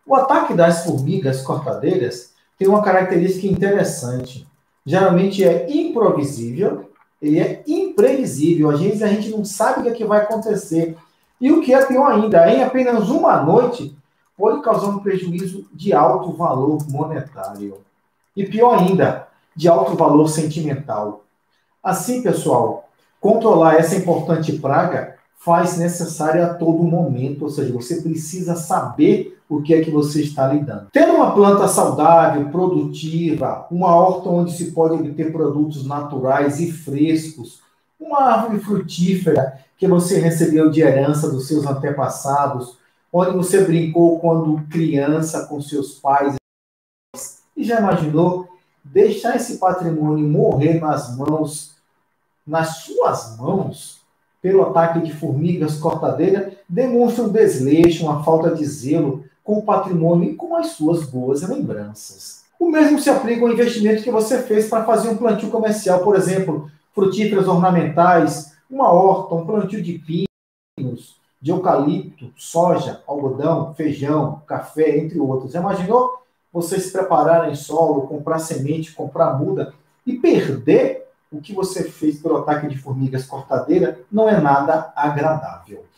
O ataque das formigas cortadeiras tem uma característica interessante. Geralmente é imprevisível, ele é imprevisível. Às vezes a gente não sabe o que vai acontecer. E o que é pior ainda, em apenas uma noite, pode causar um prejuízo de alto valor monetário. E pior ainda, de alto valor sentimental. Assim, pessoal, controlar essa importante praga faz necessário a todo momento, ou seja, você precisa saber o que é que você está lidando. Tendo uma planta saudável, produtiva, uma horta onde se pode obter produtos naturais e frescos, uma árvore frutífera que você recebeu de herança dos seus antepassados, onde você brincou quando criança com seus pais, e já imaginou deixar esse patrimônio morrer nas suas mãos, pelo ataque de formigas cortadeiras, demonstra um desleixo, uma falta de zelo com o patrimônio e com as suas boas lembranças. O mesmo se aplica ao investimento que você fez para fazer um plantio comercial, por exemplo, frutíferas ornamentais, uma horta, um plantio de pinos, de eucalipto, soja, algodão, feijão, café, entre outros. Já imaginou você se preparar em solo, comprar semente, comprar muda e perder o que você fez pelo ataque de formigas cortadeiras? Não é nada agradável.